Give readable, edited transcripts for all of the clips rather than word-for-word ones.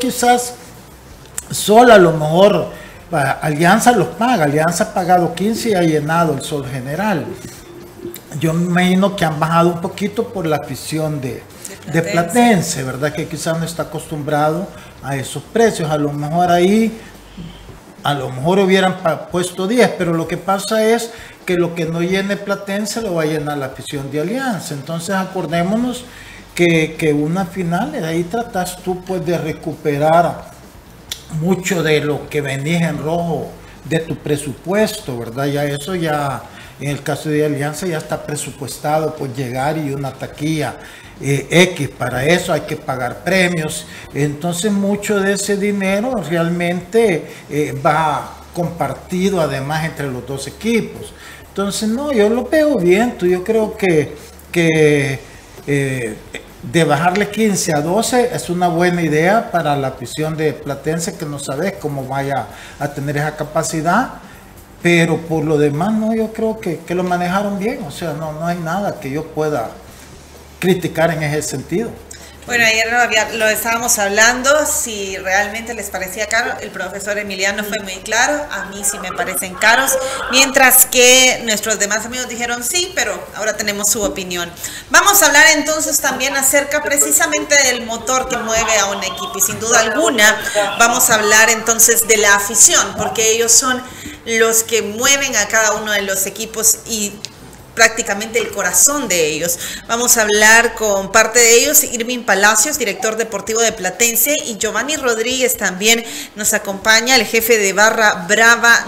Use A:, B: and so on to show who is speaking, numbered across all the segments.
A: quizás Sol a lo mejor Alianza los paga, Alianza ha pagado 15 y ha llenado el Sol General. Yo me imagino que han bajado un poquito por la afición de Platense, ¿verdad? Que quizás no está acostumbrado a esos precios. A lo mejor ahí, a lo mejor hubieran puesto 10, pero lo que pasa es que lo que no llene Platense lo va a llenar la afición de Alianza. Entonces acordémonos que una final, de ahí tratas tú pues de recuperar mucho de lo que venís en rojo de tu presupuesto, ¿verdad? Ya eso ya, en el caso de Alianza ya está presupuestado pues llegar y una taquilla X, para eso hay que pagar premios, entonces mucho de ese dinero realmente va compartido además entre los dos equipos. Entonces no, yo lo veo bien, yo creo que de bajarle 15 a 12 es una buena idea para la afición de Platense, que no sabes cómo vaya a tener esa capacidad, pero por lo demás no, yo creo que lo manejaron bien, o sea, no hay nada que yo pueda criticar en ese sentido.
B: Bueno, ayer lo estábamos hablando, si realmente les parecía caro, el profesor Emiliano fue muy claro, a mí sí me parecen caros, mientras que nuestros demás amigos dijeron sí, pero ahora tenemos su opinión. Vamos a hablar entonces también acerca precisamente del motor que mueve a un equipo, y sin duda alguna vamos a hablar entonces de la afición, porque ellos son los que mueven a cada uno de los equipos y prácticamente el corazón de ellos. Vamos a hablar con parte de ellos, Irving Palacios, director deportivo de Platense, y Giovanni Rodríguez también nos acompaña, el jefe de Barra Brava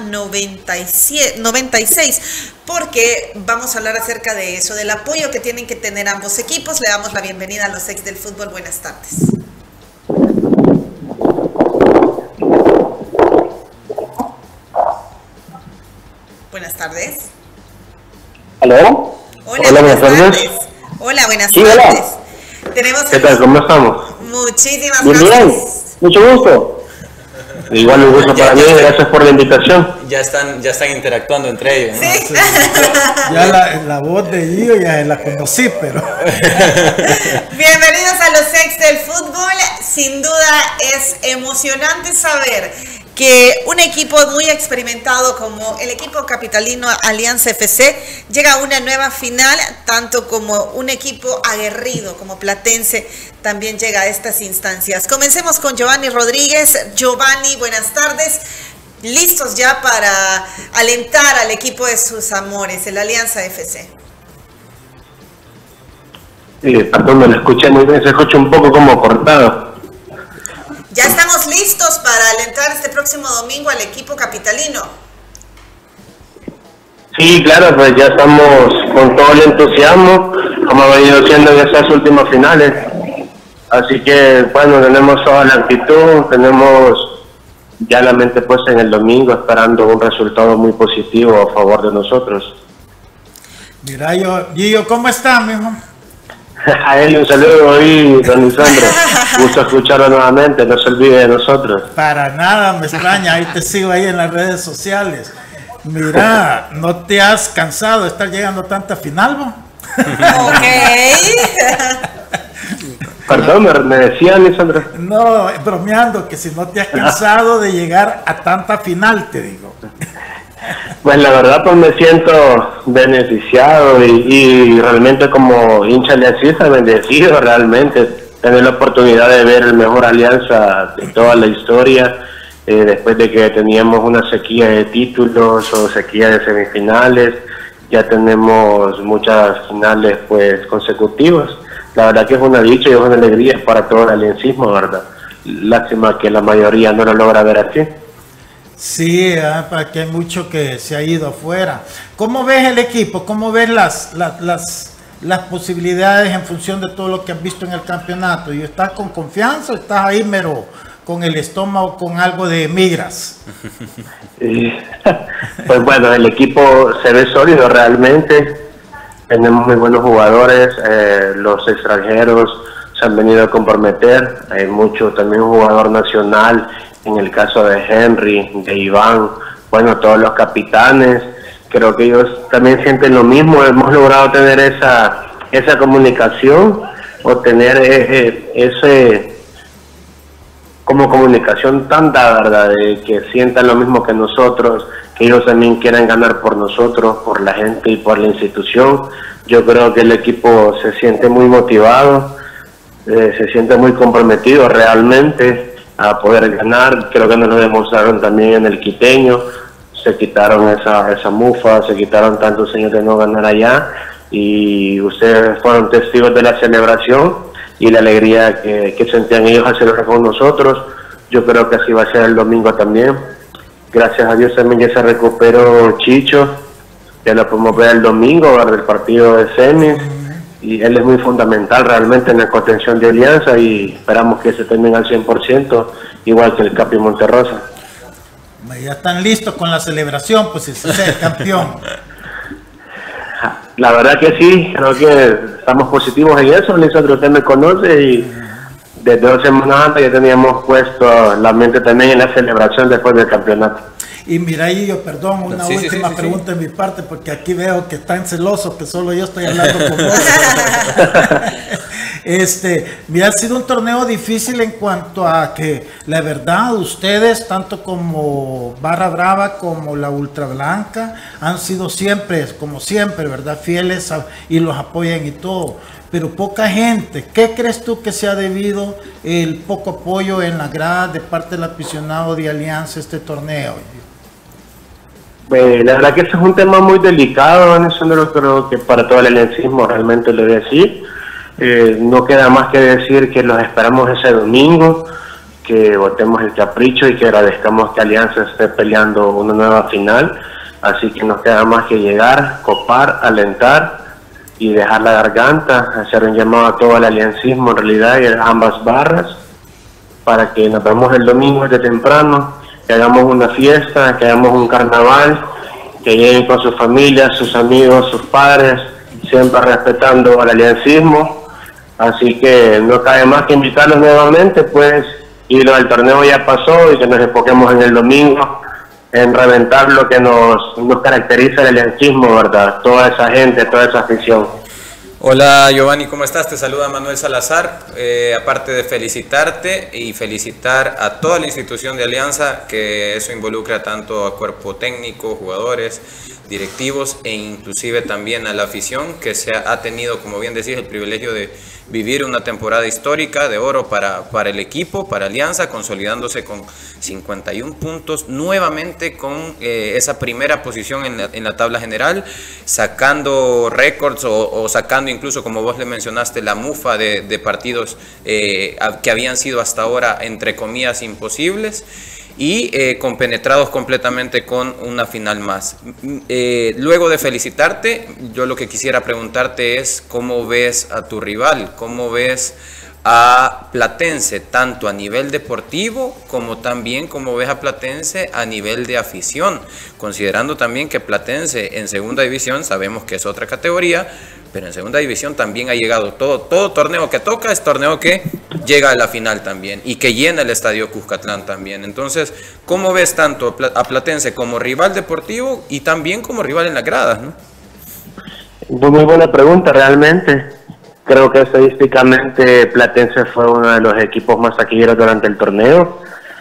B: 96, porque vamos a hablar acerca de eso, del apoyo que tienen que tener ambos equipos. Le damos la bienvenida a los ex del fútbol. Buenas tardes. Buenas tardes.
C: ¿Aló?
B: Hola, buenas tardes. Hola, buenas tardes. Tenemos
C: ¿Qué tal? ¿Cómo estamos?
B: Muchísimas
C: gracias. Bien, mucho gusto. Igual un gusto para mí, gracias por la invitación.
D: Ya están interactuando entre ellos, ¿no?
B: Sí.
A: Ya la voz de Gio ya la conocí, pero...
B: Bienvenidos a los ex del fútbol. Sin duda es emocionante saber que un equipo muy experimentado como el equipo capitalino Alianza FC llega a una nueva final, tanto como un equipo aguerrido como Platense también llega a estas instancias. Comencemos con Giovanni Rodríguez. Giovanni, buenas tardes. Listos ya para alentar al equipo de sus amores, el Alianza FC.
C: Perdón, me lo escuché muy bien, se escucha un poco como cortado.
B: Ya estamos listos para alentar este próximo domingo al equipo capitalino.
C: Sí, claro, pues ya estamos con todo el entusiasmo, como ha venido siendo en estas últimas finales. Así que, bueno, tenemos toda la actitud, tenemos ya la mente puesta en el domingo, esperando un resultado muy positivo a favor de nosotros.
A: Mira, Gio, ¿cómo estás, mijo?
C: A él un saludo ahí, don Lisandro. Gusto escucharlo nuevamente, no se olvide de nosotros.
A: Para nada me extraña, ahí te sigo ahí en las redes sociales. Mira, ¿no te has cansado de estar llegando a tanta final, vos?
B: Ok.
C: Perdón, me decía Lisandro.
A: No, bromeando, que si no te has cansado de llegar a tanta final, te digo.
C: Pues la verdad pues me siento beneficiado y realmente como hincha aliancista bendecido realmente tener la oportunidad de ver el mejor Alianza de toda la historia, después de que teníamos una sequía de títulos o sequía de semifinales. Ya tenemos muchas finales pues consecutivas. La verdad que es una dicha y es una alegría para todo el aliancismo, ¿verdad? Lástima que la mayoría no lo logra ver así.
A: Sí, para que hay mucho que se ha ido afuera. ¿Cómo ves el equipo? ¿Cómo ves las posibilidades en función de todo lo que has visto en el campeonato? ¿Y estás con confianza o estás ahí mero con el estómago con algo de migras?
C: Pues bueno, el equipo se ve sólido realmente. Tenemos muy buenos jugadores, los extranjeros se han venido a comprometer. Hay mucho también un jugador nacional. En el caso de Henry, de Iván, bueno, todos los capitanes, creo que ellos también sienten lo mismo. Hemos logrado tener esa comunicación o tener como comunicación tanta, ¿verdad? De que sientan lo mismo que nosotros, que ellos también quieran ganar por nosotros, por la gente y por la institución. Yo creo que el equipo se siente muy motivado, se siente muy comprometido realmente a poder ganar. Creo que nos lo demostraron también en el Quiteño, se quitaron esa mufa, se quitaron tantos años de no ganar allá, y ustedes fueron testigos de la celebración y la alegría que sentían ellos al celebrar con nosotros. Yo creo que así va a ser el domingo también. Gracias a Dios también ya se recuperó Chicho, ya lo podemos ver el domingo, ¿verdad? El partido de semis, y él es muy fundamental realmente en la contención de Alianza, y esperamos que se termine al 100%, igual que el Capi Monterrosa.
A: Ya están listos con la celebración, pues ese es el campeón.
C: La verdad que sí, creo que estamos positivos en eso. Nosotros, usted me conoce, y desde 2 semanas antes ya teníamos puesto la mente también en la celebración después del campeonato.
A: Y mira, y yo, perdón, una última pregunta de mi parte, porque aquí veo que están celosos, que solo yo estoy hablando con vos. Mira, ha sido un torneo difícil en cuanto a que, la verdad, ustedes, tanto como Barra Brava como la Ultra Blanca, han sido siempre, como siempre, ¿verdad?, fieles y los apoyan y todo. Pero poca gente. ¿Qué crees tú que se ha debido el poco apoyo en la grada de parte del aficionado de Alianza este torneo?
C: La verdad que ese es un tema muy delicado, en eso no lo creo que para todo el aliancismo realmente lo voy a decir. No queda más que decir que los esperamos ese domingo, que votemos el capricho y que agradezcamos que Alianza esté peleando una nueva final. Así que nos queda más que llegar, copar, alentar y dejar la garganta, hacer un llamado a todo el aliancismo en realidad y a ambas barras, para que nos vemos el domingo desde temprano, que hagamos una fiesta, que hagamos un carnaval, que lleguen con sus familias, sus amigos, sus padres, siempre respetando al aliancismo. Así que no cabe más que invitarlos nuevamente, pues, y lo del torneo ya pasó, y que nos enfoquemos en el domingo, en reventar lo que nos caracteriza el aliancismo, ¿verdad? Toda esa gente, toda esa afición.
D: Hola Giovanni, ¿cómo estás? Te saluda Manuel Salazar. Aparte de felicitarte y felicitar a toda la institución de Alianza, que eso involucra tanto a cuerpo técnico, jugadores, directivos e inclusive también a la afición, que ha tenido, como bien decís, el privilegio de vivir una temporada histórica de oro para el equipo, para Alianza, consolidándose con 51 puntos, nuevamente con esa primera posición en la tabla general, sacando récords o sacando incluso, como vos le mencionaste, la mufa de partidos que habían sido hasta ahora, entre comillas, imposibles, y compenetrados completamente con una final más. Luego de felicitarte, yo lo que quisiera preguntarte es cómo ves a tu rival, cómo ves a Platense, tanto a nivel deportivo como también cómo ves a Platense a nivel de afición, considerando también que Platense en segunda división sabemos que es otra categoría, pero en segunda división también ha llegado todo torneo que toca es torneo que llega a la final también y que llena el estadio Cuscatlán también. Entonces, ¿cómo ves tanto a Platense como rival deportivo y también como rival en las gradas, ¿no?
C: Muy buena pregunta realmente. Creo que estadísticamente Platense fue uno de los equipos más taquilleros durante el torneo.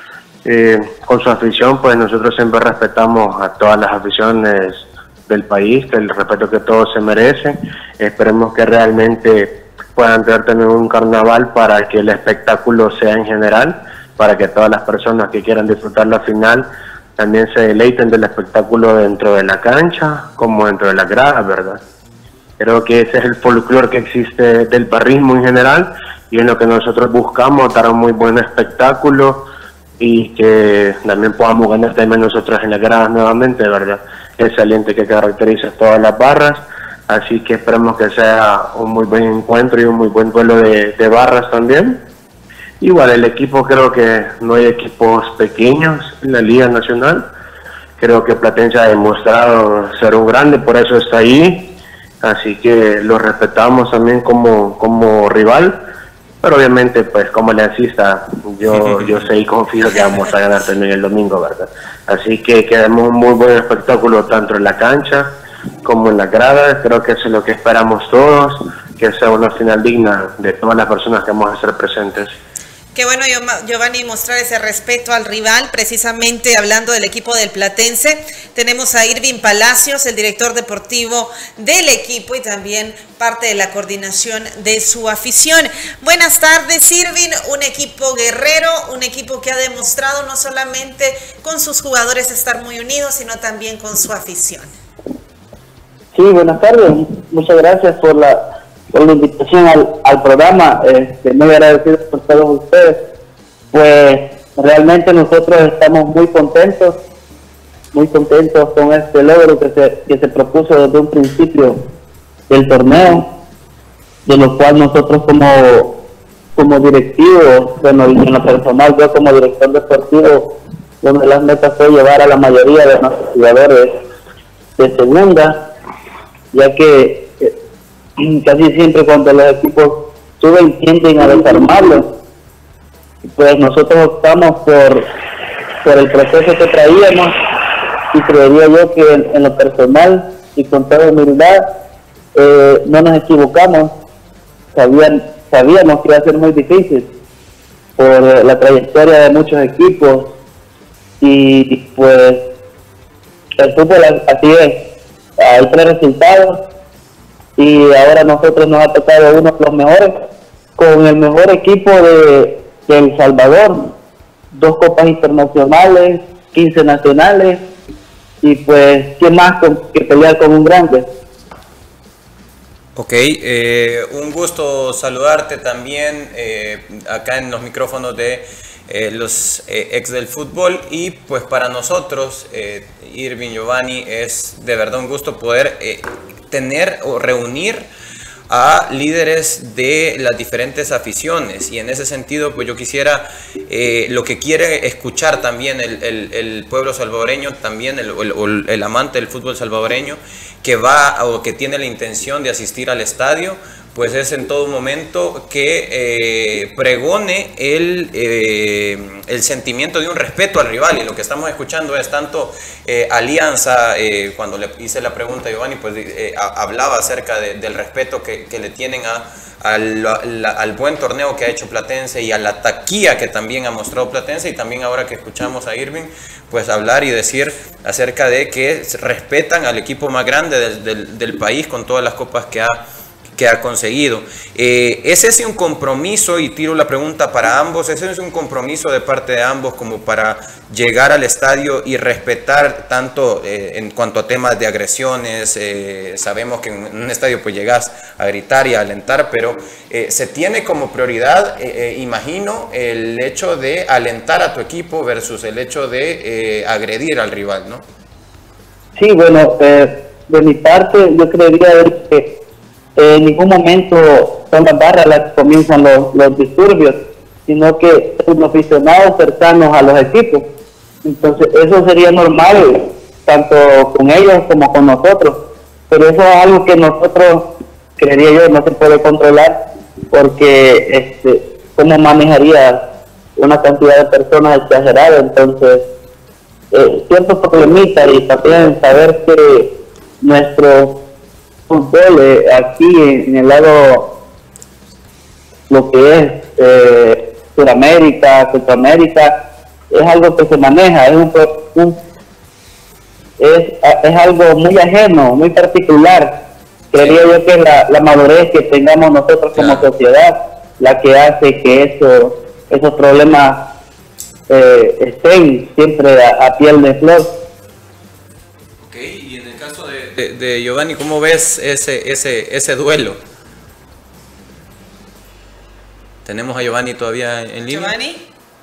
C: Con su afición, pues nosotros siempre respetamos a todas las aficiones del país, que el respeto que todos se merecen. Esperemos que realmente puedan tener también un carnaval para que el espectáculo sea en general, para que todas las personas que quieran disfrutar la final también se deleiten del espectáculo dentro de la cancha como dentro de la grada, ¿verdad? Creo que ese es el folclore que existe del barrismo en general, y en lo que nosotros buscamos, dar un muy buen espectáculo y que también podamos ganar también nosotros en las gradas nuevamente, ¿verdad? Ese aliento que caracteriza todas las barras. Así que esperemos que sea un muy buen encuentro y un muy buen duelo de barras también. Igual el equipo, creo que no hay equipos pequeños en la Liga Nacional. Creo que Platense ha demostrado ser un grande, por eso está ahí. Así que lo respetamos también como rival, pero obviamente pues como aliancista yo sé y confío que vamos a ganar también el domingo, ¿verdad? Así que queremos un muy buen espectáculo tanto en la cancha como en la grada. Creo que eso es lo que esperamos todos, que sea una final digna de todas las personas que vamos a estar presentes.
B: Qué bueno, Giovanni, mostrar ese respeto al rival. Precisamente hablando del equipo del Platense, tenemos a Irving Palacios, el director deportivo del equipo y también parte de la coordinación de su afición. Buenas tardes, Irving. Un equipo guerrero, un equipo que ha demostrado no solamente con sus jugadores estar muy unidos, sino también con su afición.
E: Sí, buenas tardes. Muchas gracias por la invitación al programa. Muy agradecido por todos ustedes. Pues realmente nosotros estamos muy contentos con este logro que se propuso desde un principio del torneo, de lo cual nosotros como directivos, bueno, y en lo personal, yo como director deportivo, una de las metas fue llevar a la mayoría de nuestros jugadores de segunda, ya que casi siempre cuando los equipos suben tienden a desarmarlos, pues nosotros optamos por el proceso que traíamos, y creería yo que en lo personal y con toda humildad no nos equivocamos. Sabíamos que iba a ser muy difícil por la trayectoria de muchos equipos, y pues el fútbol así es, hay 3 resultados y ahora nosotros nos ha tocado uno de los mejores, con el mejor equipo de El Salvador, 2 copas internacionales, 15 nacionales, y pues qué más que pelear con un grande.
D: Ok, un gusto saludarte también acá en los micrófonos de los ex del fútbol, y pues para nosotros, Irving, Giovanni, es de verdad un gusto poder tener o reunir a líderes de las diferentes aficiones, y en ese sentido pues yo quisiera lo que quiere escuchar también el pueblo salvadoreño, también el amante del fútbol salvadoreño que va o que tiene la intención de asistir al estadio, pues es en todo momento que pregone el sentimiento de un respeto al rival, y lo que estamos escuchando es tanto Alianza. Cuando le hice la pregunta a Giovanni, pues hablaba acerca del respeto que le tienen al buen torneo que ha hecho Platense y a la taquilla que también ha mostrado Platense, y también ahora que escuchamos a Irving pues hablar y decir acerca de que respetan al equipo más grande del país con todas las copas que ha conseguido. ¿Es ese un compromiso, y tiro la pregunta para ambos, ese es un compromiso de parte de ambos como para llegar al estadio y respetar tanto en cuanto a temas de agresiones? Sabemos que en un estadio pues llegas a gritar y a alentar, pero se tiene como prioridad, imagino, el hecho de alentar a tu equipo versus el hecho de agredir al rival, ¿no?
E: Sí, bueno, de mi parte yo creería que en ningún momento son las barras las que comienzan los disturbios, sino que son aficionados cercanos a los equipos. Entonces eso sería normal tanto con ellos como con nosotros, pero eso es algo que nosotros, creería yo, no se puede controlar, porque cómo manejaría una cantidad de personas exagerada. Entonces ciertos problemitas, y también saber que nuestro fútbol aquí en el lado, lo que es Sudamérica, Centroamérica, es algo que se maneja, es algo muy ajeno, muy particular. Creería yo que es la madurez que tengamos nosotros como sociedad la que hace que esos problemas estén siempre a piel de flor.
D: Y en el caso de Giovanni, ¿cómo ves ese duelo? ¿Tenemos a Giovanni todavía en línea?
B: ¿Giovanni?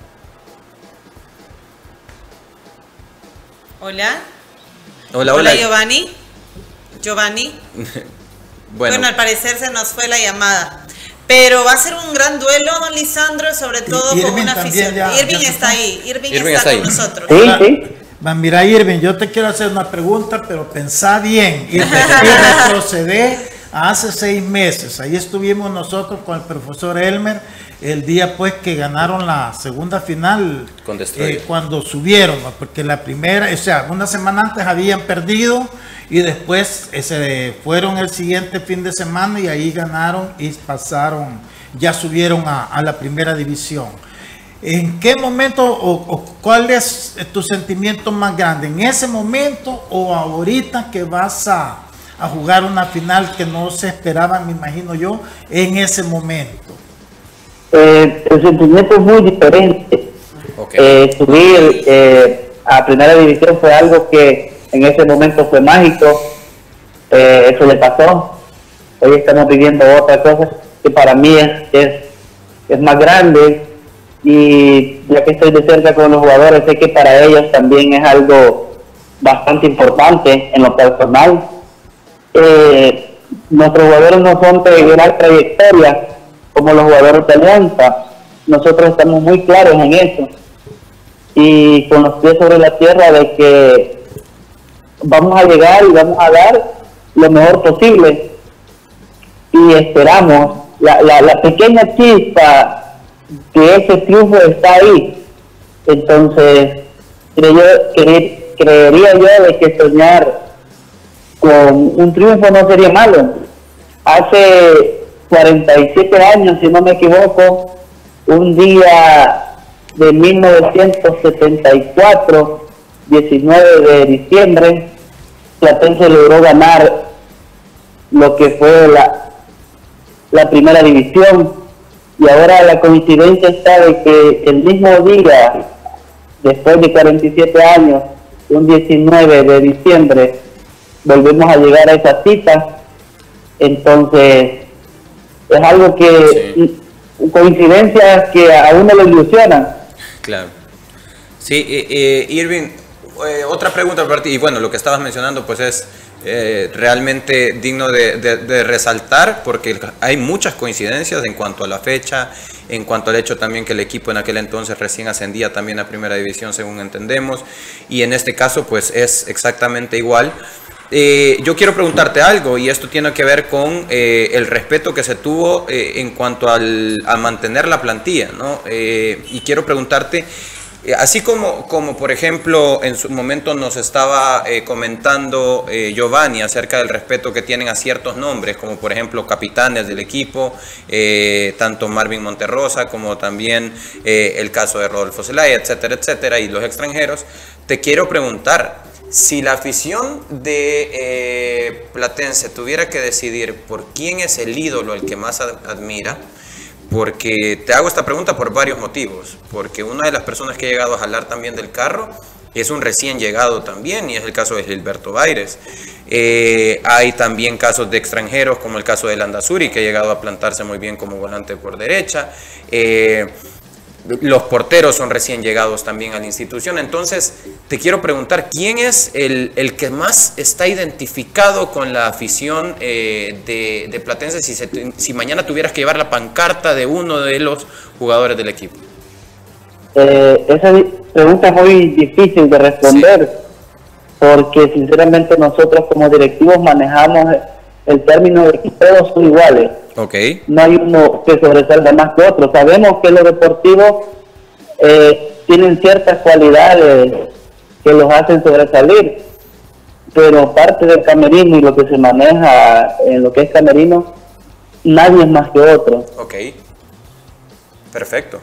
B: Hola. Hola, Giovanni. Giovanni. Bueno, al parecer se nos fue la llamada. Pero va a ser un gran duelo, don Lisandro, sobre todo con una afición. Irving está ahí. Irving está con nosotros.
E: Sí.
A: Mira, Irving, yo te quiero hacer una pregunta, pero pensá bien y retrocedé a hace 6 meses. Ahí estuvimos nosotros con el profesor Elmer el día pues que ganaron la segunda final, cuando subieron, porque la primera, o sea, una semana antes habían perdido y después se fueron el siguiente fin de semana y ahí ganaron y pasaron, ya subieron a la primera división. ¿En qué momento o cuál es tu sentimiento más grande? ¿En ese momento o ahorita que vas a jugar una final que no se esperaba, me imagino yo, en ese momento?
E: El sentimiento es muy diferente.
D: Okay.
E: Subir a primera división fue algo que en ese momento fue mágico. Eso le pasó. Hoy estamos viviendo otra cosa que para mí es más grande, y ya que estoy de cerca con los jugadores, sé que para ellos también es algo bastante importante en lo personal. Nuestros jugadores no son de gran trayectoria como los jugadores de Alianza. Nosotros estamos muy claros en eso y con los pies sobre la tierra de que vamos a llegar y vamos a dar lo mejor posible, y esperamos la pequeña chispa que ese triunfo está ahí. Entonces creería yo de que soñar con un triunfo no sería malo. Hace 47 años, si no me equivoco, un día de 1974, 19 de diciembre, Platense logró ganar lo que fue la primera división, y ahora la coincidencia está de que el mismo día, después de 47 años, un 19 de diciembre, volvemos a llegar a esa cita. Entonces es algo que sí, coincidencias que a uno le ilusionan.
D: Claro. Sí, Irving, otra pregunta para ti, y bueno, lo que estabas mencionando pues es realmente digno de resaltar, porque hay muchas coincidencias en cuanto a la fecha, en cuanto al hecho también que el equipo en aquel entonces recién ascendía también a primera división, según entendemos, y en este caso pues es exactamente igual. Yo quiero preguntarte algo, y esto tiene que ver con el respeto que se tuvo en cuanto a mantener la plantilla, ¿no? Y quiero preguntarte, así como por ejemplo en su momento nos estaba comentando Giovanni acerca del respeto que tienen a ciertos nombres, como por ejemplo capitanes del equipo, tanto Marvin Monterrosa como también el caso de Rodolfo Zelaya, etcétera, etcétera, y los extranjeros, te quiero preguntar, si la afición de Platense tuviera que decidir por quién es el ídolo al que más admira, porque te hago esta pregunta por varios motivos, porque una de las personas que ha llegado a jalar también del carro es un recién llegado también, y es el caso de Gilberto Baires. Hay también casos de extranjeros, como el caso de Landazuri, que ha llegado a plantarse muy bien como volante por derecha. Los porteros son recién llegados también a la institución. Entonces te quiero preguntar, ¿quién es el que más está identificado con la afición de Platense si mañana tuvieras que llevar la pancarta de uno de los jugadores del equipo?
E: Esa pregunta es muy difícil de responder, sí, porque sinceramente nosotros como directivos manejamos el término de que todos son iguales.
D: Okay.
E: No hay uno que sobresalga más que otro. Sabemos que los deportivos tienen ciertas cualidades que los hacen sobresalir, pero parte del camerino y lo que se maneja en lo que es camerino, nadie es más que otro.
D: Ok, perfecto.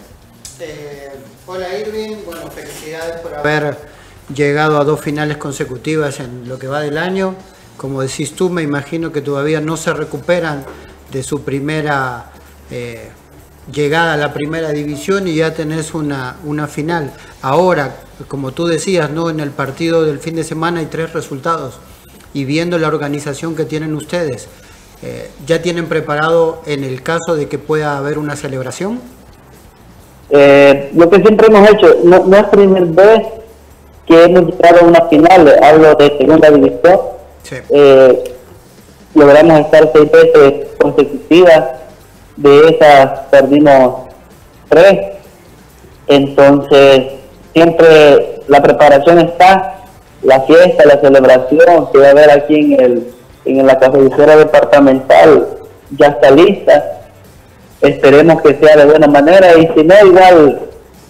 F: Hola Irving, bueno, felicidades por haber llegado a 2 finales consecutivas en lo que va del año. Como decís tú, me imagino que todavía no se recuperan de su primera llegada a la primera división, y ya tenés una final. Ahora, como tú decías, ¿no?, en el partido del fin de semana hay 3 resultados, y viendo la organización que tienen ustedes, ¿ya tienen preparado en el caso de que pueda haber una celebración?
E: Lo que siempre hemos hecho, no es primera vez que hemos llegado a una final, hablo de segunda división. Sí. Logramos estar 6 veces consecutivas, de esas perdimos 3, entonces siempre la preparación está, la fiesta, la celebración que va a haber aquí en la cabecera departamental ya está lista, esperemos que sea de buena manera, y si no, igual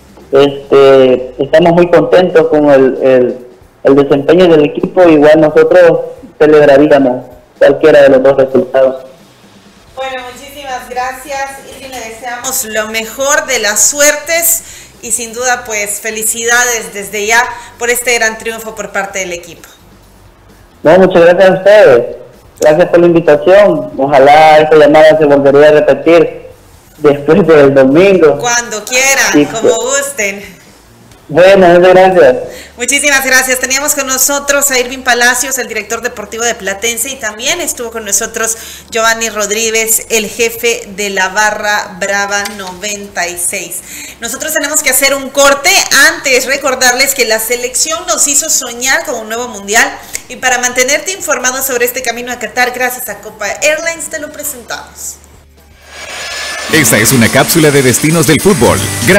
E: estamos muy contentos con el desempeño del equipo, igual nosotros celebraríamos cualquiera de los 2 resultados.
B: Bueno, muchísimas gracias, y le deseamos lo mejor de las suertes y sin duda pues felicidades desde ya por este gran triunfo por parte del equipo.
E: No, muchas gracias a ustedes. Gracias por la invitación. Ojalá esta llamada se volvería a repetir después del domingo.
B: Cuando quieran,
E: Sí,
B: como gusten.
E: Bueno, muchas gracias.
B: Muchísimas gracias. Teníamos con nosotros a Irving Palacios, el director deportivo de Platense, y también estuvo con nosotros Giovanni Rodríguez, el jefe de la Barra Brava 96. Nosotros tenemos que hacer un corte. Antes, recordarles que la selección nos hizo soñar con un nuevo mundial, y para mantenerte informado sobre este camino a Qatar, gracias a Copa Airlines, te lo presentamos.
G: Esta es una cápsula de destinos del fútbol.